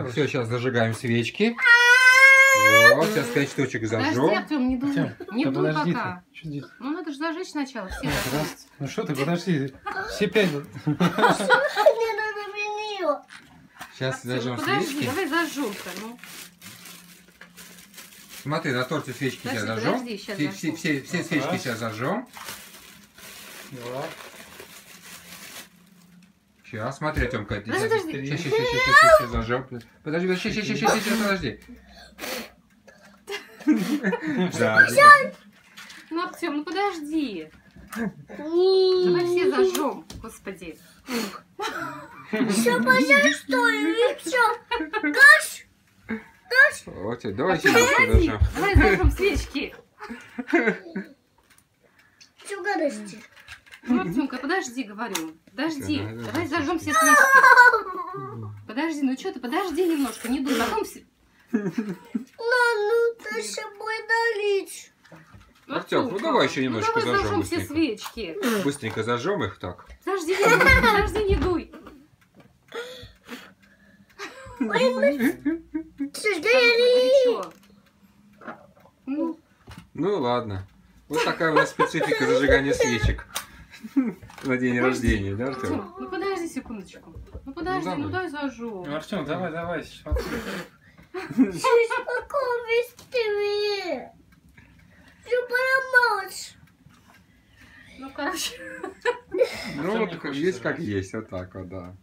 Так, все, сейчас зажигаем свечки. Вот, сейчас 5 штучек зажжем. Подожди, Артем, не дуй. Не дуй пока. Ты. Ну надо же зажечь сначала. Все. Ну что ты, подожди. Все 5. Сейчас зажжем Подожди, свечки. давай зажжем-то. Ну. Смотри, на торте свечки сейчас Подожди, зажжем. подожди, сейчас Все свечки сейчас зажжем. Сейчас, смотри, Тёмка. Подожди. Сейчас зажжем. Подожди, подожди. Ну, Артем, ну подожди. Давай все зажжем, господи. Все, пожалуйста, все. Гаш! Вот, давай свечки зажжем. Давай зажжем свечки. Все, гадости. Ну, Артемка, подожди, говорю. Подожди. Давай зажжем все свечки. Подожди, ну что ты, подожди немножко, не дуй. Потом все. Ну, ты с собой налить. Артем, ну давай еще немножко давай зажжем. все свечки. Быстренько зажжем их так. Подожди, не дуй, подожди, не дуй. Сожгли. Ну, Ну ладно. Вот такая у нас специфика зажигания свечек. На день рождения, да, Артем? Артем, ну подожди секундочку. Ну подожди, ну дай зажжем. Ну, Артем, давай, сейчас. Какого быстрее? Все поломалось. Ну, короче. Ну, вот есть как есть, вот так вот, да.